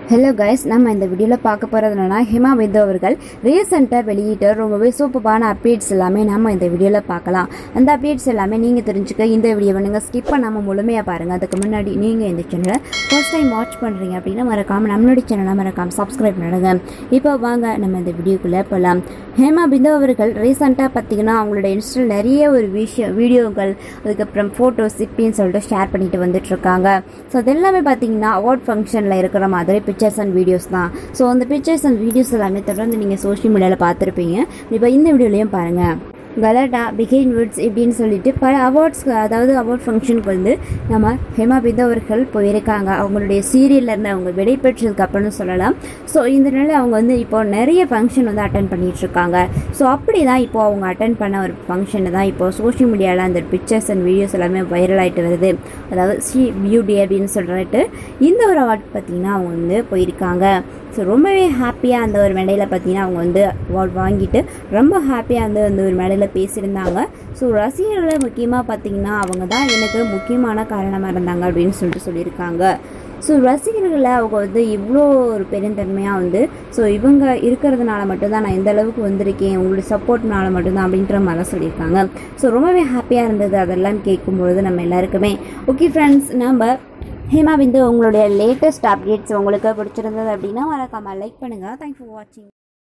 Hello guys, நம்ம இந்த வீடியோவில் பார்க்க போகிறது என்னன்னா, ஹேமா பிந்து அவர்கள் ரீசெண்டாக வெளியிட்ட ரொம்பவே சூப்பரான அப்டேட்ஸ் எல்லாமே நம்ம இந்த வீடியோவில் பார்க்கலாம். அந்த அப்டேட்ஸ் எல்லாமே நீங்கள் தெரிஞ்சுக்க இந்த வீடியோவை நீங்கள் ஸ்கிப் பண்ணாமல் முழுமையாக பாருங்கள். அதுக்கு முன்னாடி நீங்கள் இந்த சேனலை ஃபர்ஸ்ட் டைம் வாட்ச் பண்ணுறீங்க அப்படின்னா மறக்காமல் நம்மளுடைய சேனலை மறக்காமல் சப்ஸ்கிரைப் பண்ணுங்க. இப்போ வாங்க நம்ம இந்த வீடியோக்குள்ளே போகலாம். ஹேமா பிந்து அவர்கள் ரீசெண்டாக பார்த்தீங்கன்னா அவங்களோட இன்ஸ்டாவில் நிறைய ஒரு வீடியோக்கள், அதுக்கப்புறம் ஃபோட்டோஸ் இப்படின்னு சொல்லிட்டு ஷேர் பண்ணிட்டு வந்துட்டு இருக்காங்க. ஸோ அது எல்லாமே பார்த்தீங்கன்னா அவார்ட் ஃபங்க்ஷனில் இருக்கிற மாதிரி பிக்சர்ஸ் அண்ட் வீடியோஸ் தான். ஸோ அந்த பிக்சர்ஸ் அண்ட் வீடியோஸ் எல்லாமே தொடர்ந்து நீங்கள் சோஷியல் மீடியாவில் பார்த்துருப்பீங்க. இப்போ இந்த வீடியோலையும் பாருங்கள். கலடா பிகின் வுட்ஸ் இப்படின்னு சொல்லிட்டு பல அவார்ட்ஸ், அதாவது அவார்ட் ஃபங்க்ஷனுக்கு வந்து நம்ம ஹேமா பிந்து அவர்கள் போயிருக்காங்க. அவங்களுடைய சீரியல்லேருந்து அவங்க விடை பெற்றதுக்கு அப்புறம்னு சொல்லலாம். ஸோ இந்த நிலையில் அவங்க வந்து இப்போ நிறைய ஃபங்க்ஷன் வந்து அட்டன் பண்ணிகிட்ருக்காங்க. ஸோ அப்படி தான் இப்போது அவங்க அட்டன் பண்ண ஒரு ஃபங்க்ஷனை தான் இப்போ சோஷியல் மீடியாவில் அந்த பிக்சர்ஸ் அண்ட் வீடியோஸ் எல்லாமே வைரல் ஆகிட்டு வருது. அதாவது சி பியூட்டி அப்படின்னு சொல்லிட்டு இந்த ஒரு அவார்ட் பார்த்திங்கன்னா அவங்க வந்து போயிருக்காங்க. ஸோ ரொம்பவே ஹாப்பியாக அந்த ஒரு மேடையில் பார்த்தீங்கன்னா அவங்க வந்து அவார்ட் வாங்கிட்டு ரொம்ப ஹாப்பியாக அந்த ஒரு மேடையில் பேசியிருந்தாங்க. ஸோ ரசிகர்களை முக்கியமாக பார்த்தீங்கன்னா அவங்க தான் எனக்கு முக்கியமான காரணமாக இருந்தாங்க அப்படின்னு சொல்லியிருக்காங்க. ஸோ ரசிகர்களை அவங்க வந்து இவ்வளோ ஒரு பெருந்தன்மையாக வந்து ஸோ இவங்க இருக்கிறதுனால மட்டும்தான் நான் இந்த அளவுக்கு வந்திருக்கேன், உங்களுடைய சப்போர்ட்னால மட்டும்தான் அப்படின்ற மாதிரி சொல்லியிருக்காங்க. ஸோ ரொம்பவே ஹாப்பியாக இருந்தது அதெல்லாம் கேட்கும்பொழுது நம்ம எல்லாருக்குமே. ஓகே ஃப்ரெண்ட்ஸ், நம்ம ஹேமா பிந்து உங்களுடைய லேட்டஸ்ட் அப்டேட்ஸ் உங்களுக்கு பிடிச்சிருந்தது அப்படின்னா மறக்காமல் லைக் பண்ணுங்கள். தேங்க்ஸ் ஃபார் வாட்சிங்.